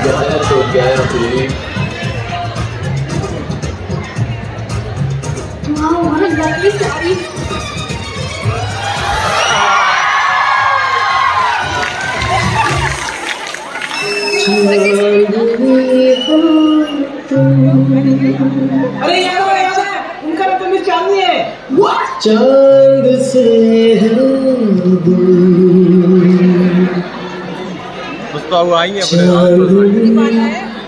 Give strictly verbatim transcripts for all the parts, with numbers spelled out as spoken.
आया तो क्या फिर वाह what a lovely saree अरे यार वो यार है उनका नाम तो चांदनी है What? चांद से उसका वो आई है अपने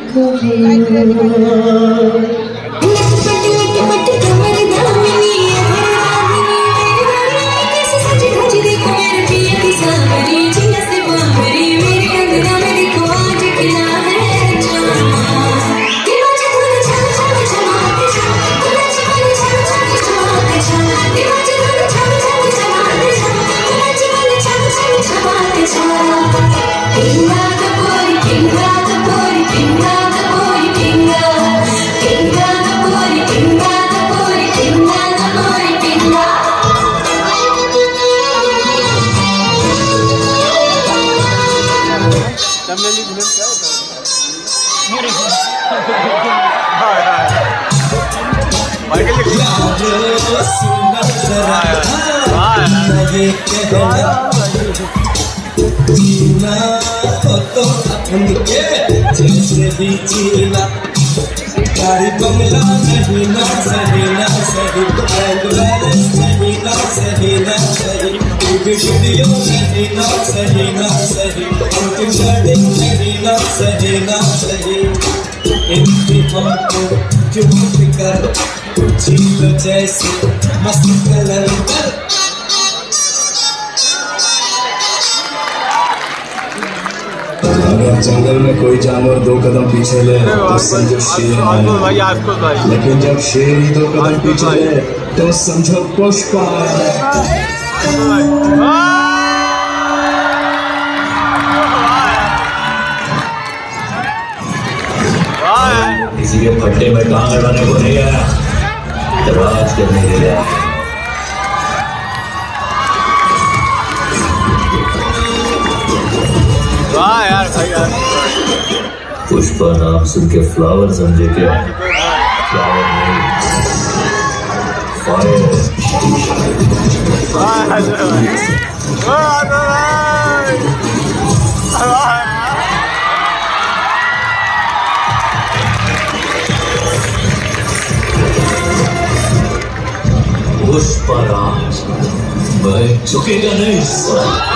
जीना तो अपन के जैसे भी जीना गाड़ी बंगला सही ना सही ना सही सही ना सही ना सही वीडियो सही ना सही ना सही सही ना सही ना सही इम्तिहान को चुप कर झील जैसे मस्त कलंदर अगर जंगल में कोई जानवर दो कदम पीछे ले तो समझो शेर है, लेकिन जब शेर ही दो कदम पीछे ले तो समझो पुष्पा है। किसी के फट्टे में टांग अड़ाने को नहीं आया, राज करने के लिए आया। वाह यार भाई यार पुष्पा नाम सुन के फ्लावर समझे क्या? फ्लावर नहीं, फायर। पुष्पा राज मैं झुकेगा नहीं सर।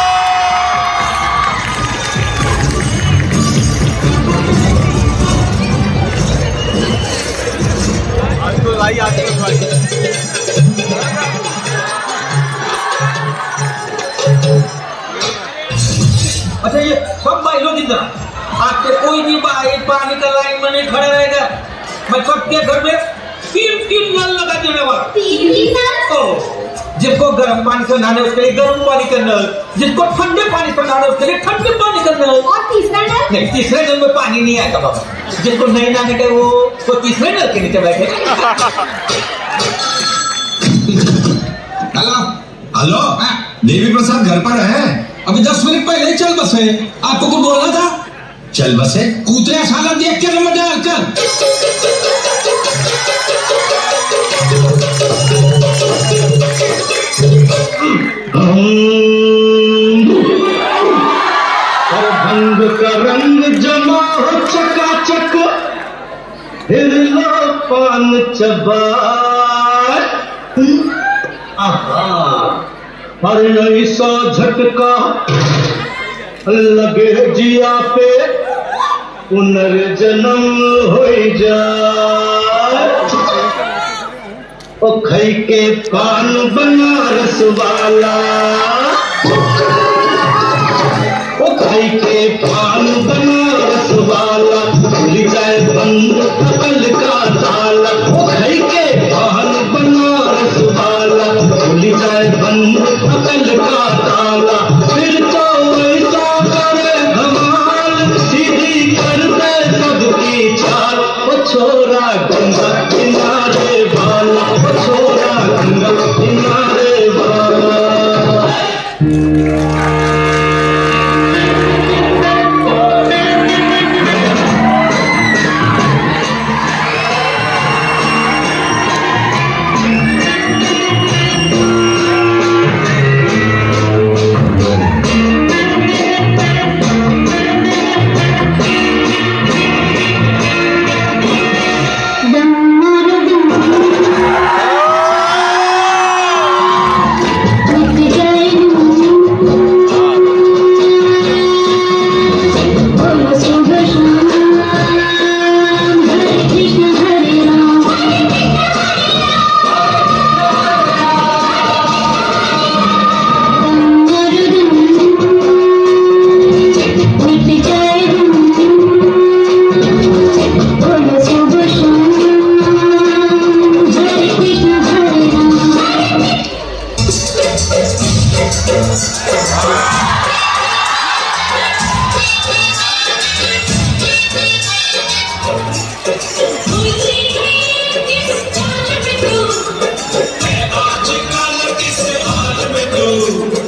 भाई आते हैं भाई अच्छा ये सब भाई लोग इधर आपके कोई भी भाई पानी का लाइन में नहीं खड़ा रहेगा। मैं सबके घर में तीन तीन नल लगा देने वाला। तीन तीन नल? ओ जिसको गर्म पानी से नहाने उसके लिए गर्म पानी का नल, जिसको ठंडे पानी से नहाने उसके लिए ठंडे पानी का नल। और तीसरा नल? नहीं तीसरे नल में पानी नहीं आएगा बाबा। जिसको नहीं नहाने का वो तो तीसरे नल के नीचे बैठे। हेलो हेलो देवी प्रसाद घर पर है? अभी दस मिनट पहले ही चल बसे। आपको कुछ बोलना था? चल बसे कूतरे साला देख के नंबर डाल कर। भंग का रंग जमा हो चकाचक, फिर लो पान चबार। हर ऐसा झटका लगे जिया पे पुनर्जन्म हो जाए। ओ खई के पान बनारस वाला, ओ खई के पान बनारस वाला, खुल जाए बंद अकल का ताला। ओ खई के पान बनारस वाला, खुल जाए बंद अकल का ताला। फिर तो ऐसा करे धमाल, सीधी कर दे सबकी चाल। ओ छोरा गंगा किनारे वाला, ओ छोरा गंगा किनारे वाला। में तू